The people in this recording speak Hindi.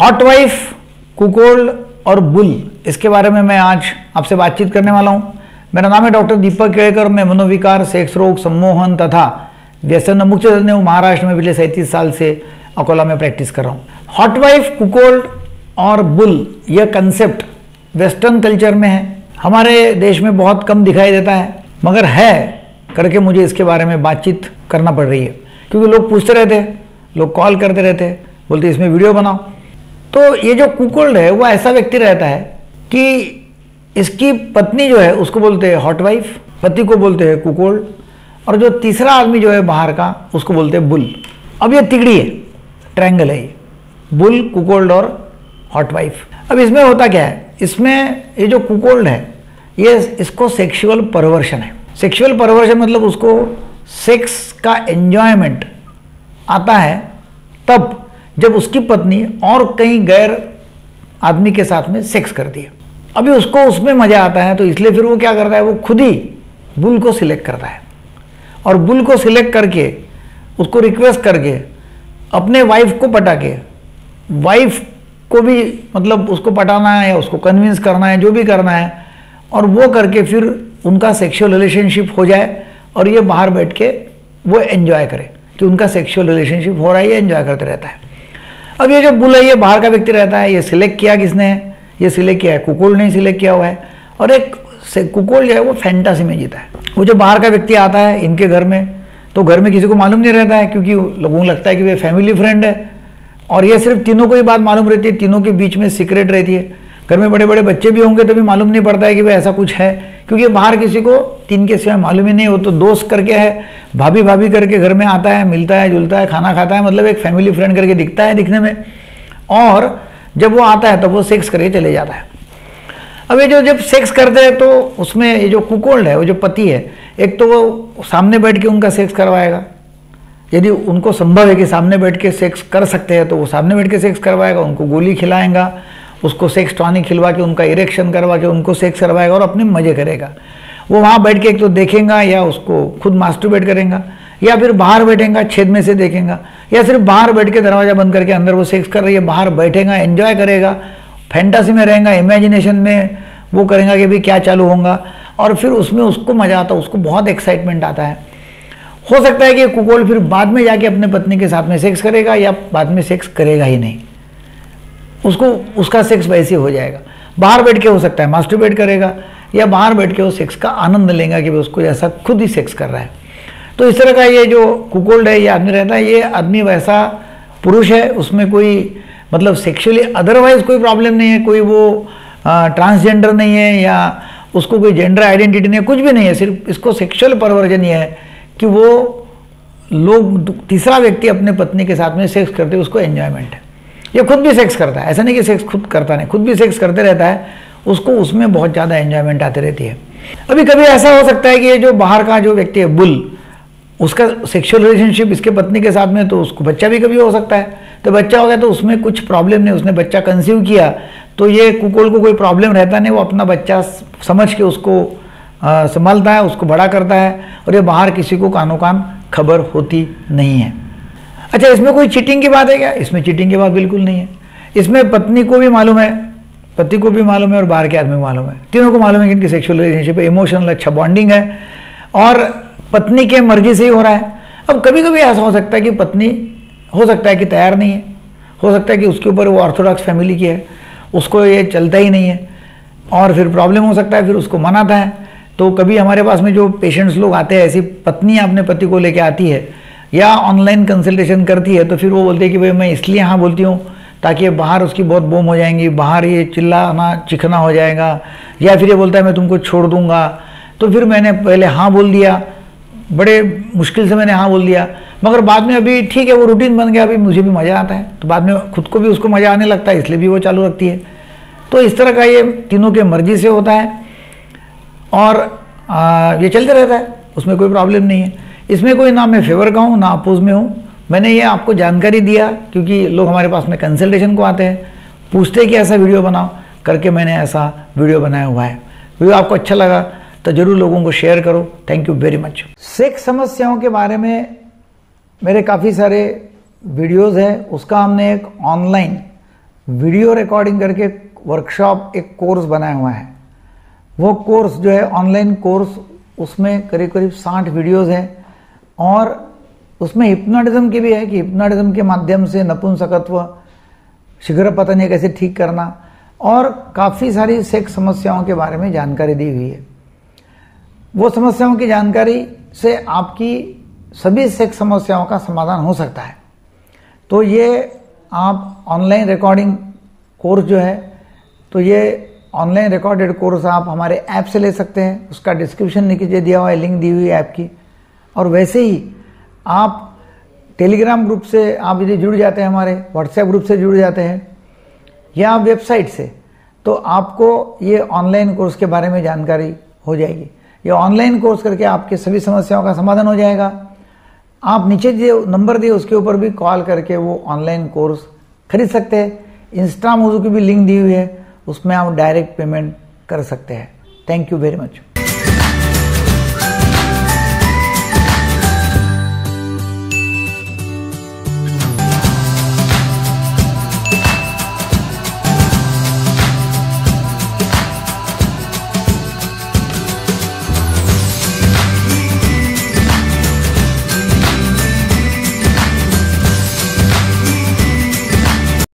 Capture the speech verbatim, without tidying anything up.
हॉट वाइफ, कुकोल्ड और बुल, इसके बारे में मैं आज आपसे बातचीत करने वाला हूं। मेरा नाम है डॉक्टर दीपक केड़कर। मैं मनोविकार, सेक्स रोग, सम्मोहन तथा व्यसन मुक्त तज्ञ महाराष्ट्र में पिछले सैंतीस साल से अकोला में प्रैक्टिस कर रहा हूँ। हॉट वाइफ, कुकोल्ड और बुल, यह कंसेप्ट वेस्टर्न कल्चर में है, हमारे देश में बहुत कम दिखाई देता है, मगर है करके मुझे इसके बारे में बातचीत करना पड़ रही है, क्योंकि लोग पूछते रहते हैं, लोग कॉल करते रहते हैं, बोलते इसमें वीडियो बनाओ। तो ये जो कुकोल्ड है वो ऐसा व्यक्ति रहता है कि इसकी पत्नी जो है उसको बोलते हैं हॉट वाइफ, पति को बोलते हैं कुकोल्ड, और जो तीसरा आदमी जो है बाहर का उसको बोलते हैं बुल। अब ये तिगड़ी है, ट्रायंगल है ये, बुल, कुकोल्ड और हॉट वाइफ। अब इसमें होता क्या है, इसमें ये जो कुकोल्ड है ये इसको सेक्सुअल परवर्शन है। सेक्सुअल परवर्शन मतलब उसको सेक्स का एंजॉयमेंट आता है तब जब उसकी पत्नी और कहीं गैर आदमी के साथ में सेक्स करती है। अभी उसको उसमें मजा आता है, तो इसलिए फिर वो क्या करता है, वो खुद ही बुल को सिलेक्ट करता है, और बुल को सिलेक्ट करके उसको रिक्वेस्ट करके अपने वाइफ को पटा के, वाइफ को भी मतलब उसको पटाना है या उसको कन्विंस करना है, जो भी करना है, और वो करके फिर उनका सेक्सुअल रिलेशनशिप हो जाए और ये बाहर बैठ के वो एंजॉय करे कि उनका सेक्सुअल रिलेशनशिप हो रहा है, ये एंजॉय करते रहता है। अब ये जो बुल है ये बाहर का व्यक्ति रहता है, ये सिलेक्ट किया किसने है, ये सिलेक्ट किया है कुकोल्ड ने सिलेक्ट किया हुआ है, और एक कुकोल्ड जो है वो फैंटासी में जीता है। वो जो बाहर का व्यक्ति आता है इनके घर में, तो घर में किसी को मालूम नहीं रहता है, क्योंकि लोगों को लगता है कि वे फैमिली फ्रेंड है, और ये सिर्फ तीनों को ही बात मालूम रहती है, तीनों के बीच में सीक्रेट रहती है। घर में बड़े बड़े बच्चे भी होंगे तो भी मालूम नहीं पड़ता है कि भाई ऐसा कुछ है, क्योंकि बाहर किसी को तीन के सिवाय मालूम ही नहीं हो। तो दोस्त करके है, भाभी भाभी करके घर में आता है, मिलता है, जुलता है, खाना खाता है, मतलब एक फैमिली फ्रेंड करके दिखता है दिखने में, और जब वो आता है तब वो सेक्स करके चले जाता है। अब ये जो जब सेक्स करते हैं तो उसमें ये जो कुकोल्ड है, वो जो पति है, एक तो वो सामने बैठ के उनका सेक्स करवाएगा, यदि उनको संभव है कि सामने बैठ के सेक्स कर सकते हैं तो वो सामने बैठ के सेक्स करवाएगा, उनको गोली खिलाएगा, उसको सेक्स टॉनिक खिलवा के उनका इरेक्शन करवा के उनको सेक्स करवाएगा और अपने मजे करेगा। वो वहाँ बैठ के एक तो देखेगा, या उसको खुद मास्टरबेट करेगा, या फिर बाहर बैठेगा छेद में से देखेगा, या सिर्फ बाहर बैठ के दरवाजा बंद करके अंदर वो सेक्स कर रही है, बाहर बैठेगा, एंजॉय करेगा, फैंटासी में रहेगा, इमेजिनेशन में वो करेगा कि भाई क्या चालू होगा, और फिर उसमें उसको मजा आता है, उसको बहुत एक्साइटमेंट आता है। हो सकता है कि कुकोल्ड फिर बाद में जाके अपने पत्नी के साथ में सेक्स करेगा, या बाद में सेक्स करेगा ही नहीं, उसको उसका सेक्स वैसे हो जाएगा। बाहर बैठ के हो सकता है मास्टरबेट करेगा, या बाहर बैठ के वो सेक्स का आनंद लेगा कि उसको ऐसा खुद ही सेक्स कर रहा है। तो इस तरह का ये जो कुकोल्ड है ये आदमी रहता है, ये आदमी वैसा पुरुष है, उसमें कोई मतलब सेक्सुअली अदरवाइज कोई प्रॉब्लम नहीं है, कोई वो ट्रांसजेंडर नहीं है, या उसको कोई जेंडर आइडेंटिटी नहीं है, कुछ भी नहीं है, सिर्फ इसको सेक्सुअल परवर्जन ये है कि वो लोग तीसरा व्यक्ति अपने पत्नी के साथ में सेक्स करते, उसको एंजॉयमेंट है। ये खुद भी सेक्स करता है, ऐसा नहीं कि सेक्स खुद करता नहीं, खुद भी सेक्स करते रहता है, उसको उसमें बहुत ज़्यादा एंजॉयमेंट आती रहती है। अभी कभी ऐसा हो सकता है कि ये जो बाहर का जो व्यक्ति है बुल, उसका सेक्सुअल रिलेशनशिप इसके पत्नी के साथ में, तो उसको बच्चा भी कभी हो सकता है, तो बच्चा हो गया तो उसमें कुछ प्रॉब्लम नहीं, उसने बच्चा कंसीव किया तो ये कुकोल्ड को कोई प्रॉब्लम रहता नहीं, वो अपना बच्चा समझ के उसको संभालता है, उसको बड़ा करता है, और ये बाहर किसी को कानो कान खबर होती नहीं है। अच्छा, इसमें कोई चीटिंग की बात है क्या? इसमें चीटिंग की बात बिल्कुल नहीं है। इसमें पत्नी को भी मालूम है, पति को भी मालूम है, और बाहर के आदमी को मालूम है, तीनों को मालूम है कि इनकी सेक्सुअल रिलेशनशिप है, इमोशनल अच्छा बॉन्डिंग है, और पत्नी के मर्जी से ही हो रहा है। अब कभी कभी ऐसा हो सकता है कि पत्नी हो सकता है कि तैयार नहीं है, हो सकता है कि उसके ऊपर वो ऑर्थोडॉक्स फैमिली की है, उसको ये चलता ही नहीं है, और फिर प्रॉब्लम हो सकता है, फिर उसको मनाता है। तो कभी हमारे पास में जो पेशेंट्स लोग आते हैं, ऐसी पत्नी अपने पति को लेके आती है या ऑनलाइन कंसल्टेशन करती है, तो फिर वो बोलते हैं कि भाई मैं इसलिए हाँ बोलती हूँ ताकि बाहर उसकी बहुत बोम हो जाएंगी, बाहर ये चिल्लाना चिखना हो जाएगा, या फिर ये बोलता है मैं तुमको छोड़ दूंगा। तो फिर मैंने पहले हाँ बोल दिया, बड़े मुश्किल से मैंने हाँ बोल दिया, मगर बाद में अभी ठीक है वो रूटीन बन गया, अभी मुझे भी मज़ा आता है, तो बाद में खुद को भी उसको मज़ा आने लगता है, इसलिए भी वो चालू रखती है। तो इस तरह का ये तीनों के मर्जी से होता है, और आ, ये चलते रहता है, उसमें कोई प्रॉब्लम नहीं है। इसमें कोई ना मैं फेवर का हूँ ना अपोज में हूँ, मैंने ये आपको जानकारी दिया क्योंकि लोग हमारे पास में कंसल्टेशन को आते हैं, पूछते हैं कि ऐसा वीडियो बनाओ करके, मैंने ऐसा वीडियो बनाया हुआ है। वीडियो आपको अच्छा लगा तो जरूर लोगों को शेयर करो। Thank you very much. Sex समस्याओं के बारे में मेरे काफ़ी सारे वीडियोस हैं, उसका हमने एक ऑनलाइन वीडियो रिकॉर्डिंग करके वर्कशॉप एक कोर्स बनाया हुआ है। वो कोर्स जो है ऑनलाइन कोर्स, उसमें करीब करीब साठ वीडियोस हैं और उसमें हिप्नोटिज्म की भी है कि हिप्नोटिज्म के माध्यम से नपुंसकत्व, शीघ्र पतन कैसे ठीक करना और काफ़ी सारी सेक्स समस्याओं के बारे में जानकारी दी हुई है। वो समस्याओं की जानकारी से आपकी सभी सेक्स समस्याओं का समाधान हो सकता है। तो ये आप ऑनलाइन रिकॉर्डिंग कोर्स जो है, तो ये ऑनलाइन रिकॉर्डेड कोर्स आप हमारे ऐप से ले सकते हैं। उसका डिस्क्रिप्शन नीचे दिया हुआ है, लिंक दी हुई है ऐप की। और वैसे ही आप टेलीग्राम ग्रुप से आप यदि जुड़ जाते हैं, हमारे व्हाट्सएप ग्रुप से जुड़ जाते हैं या वेबसाइट से, तो आपको ये ऑनलाइन कोर्स के बारे में जानकारी हो जाएगी। ये ऑनलाइन कोर्स करके आपके सभी समस्याओं का समाधान हो जाएगा। आप नीचे जो नंबर दिए उसके ऊपर भी कॉल करके वो ऑनलाइन कोर्स खरीद सकते हैं। इंस्टा मोजो की भी लिंक दी हुई है, उसमें आप डायरेक्ट पेमेंट कर सकते हैं। Thank you very much.